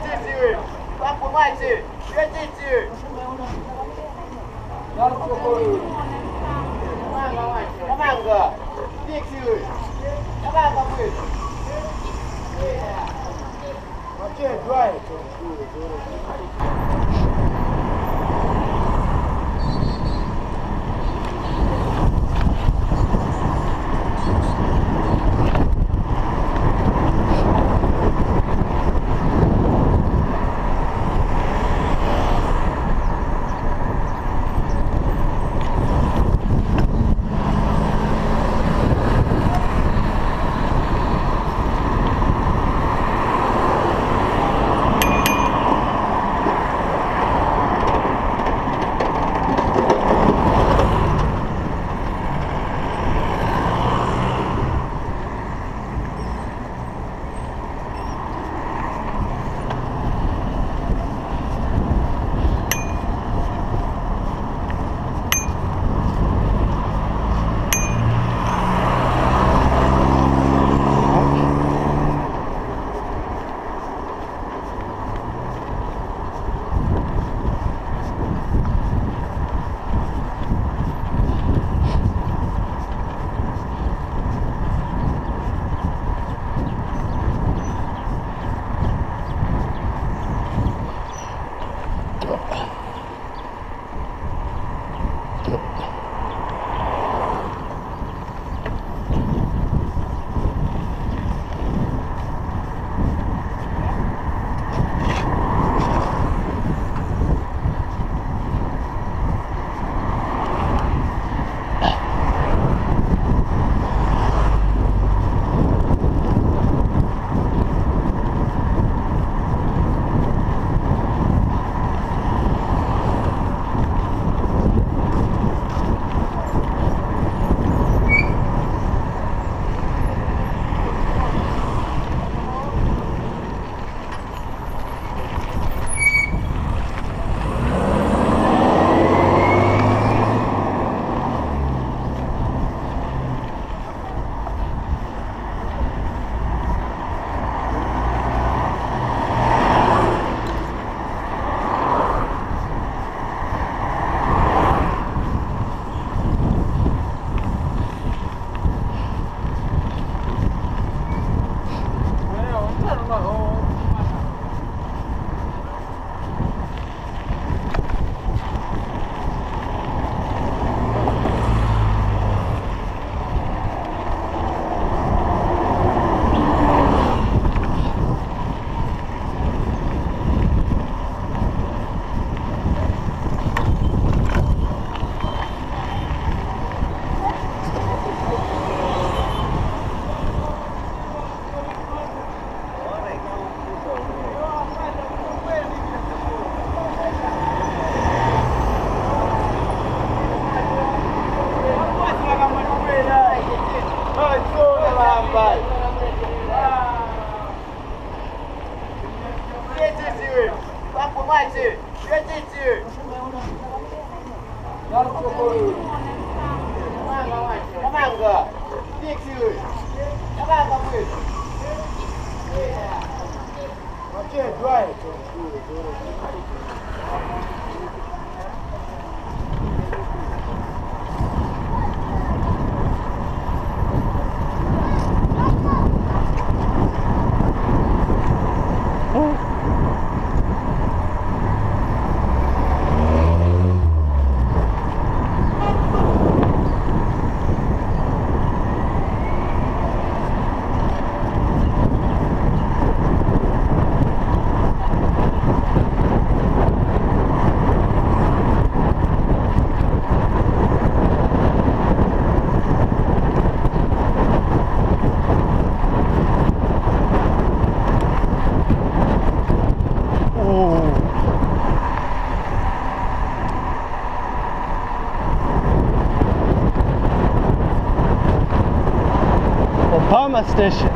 Station.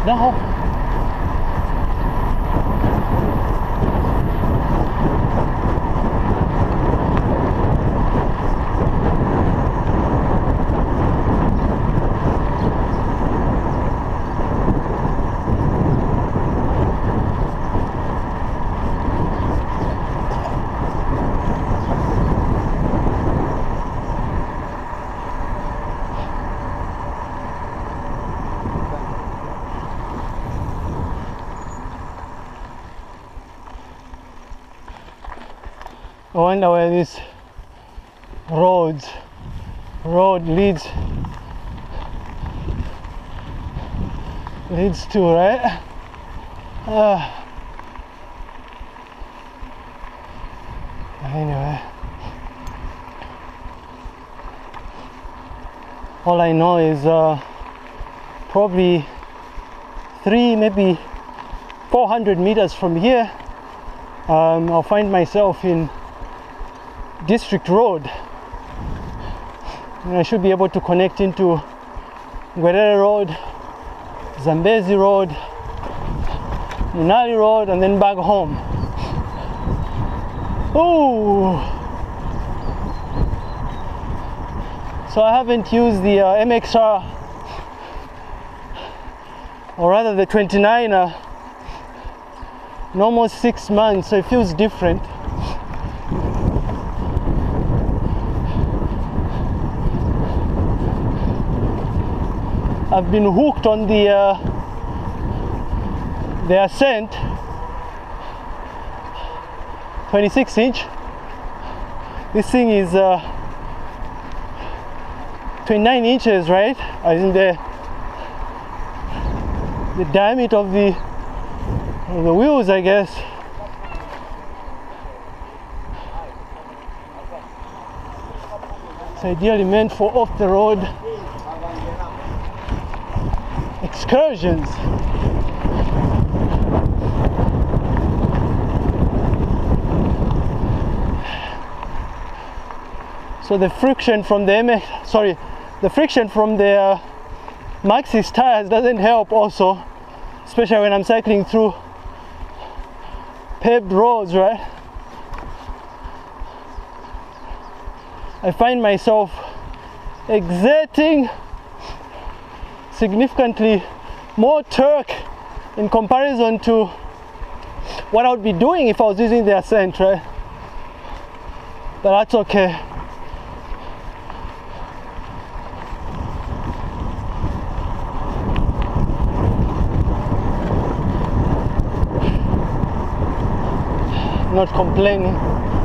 No. I wonder where this road leads to, right? Anyway, all I know is probably 3, maybe 400 meters from here, I'll find myself in District Road, and I should be able to connect into Guerrero Road, Zambezi Road, Munali Road, and then back home. Ooh! So I haven't used the MXR, or rather the 29er, in almost 6 months, so it feels different. I've been hooked on the Ascent 26-inch. This thing is 29 inches, right? As in the diameter of the wheels, I guess. It's ideally meant for off-the-road excursions. So the friction from the Maxxis tires doesn't help also, especially when I'm cycling through paved roads, right? I find myself exerting significantly more torque in comparison to what I would be doing if I was using the Ascent, right? But that's okay. Not complaining.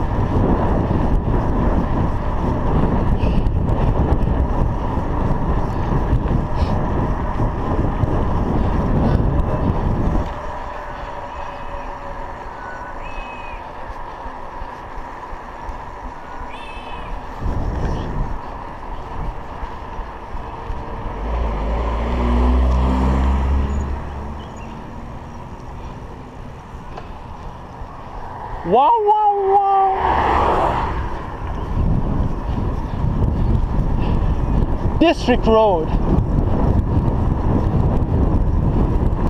Wow, wow, wow. District Road.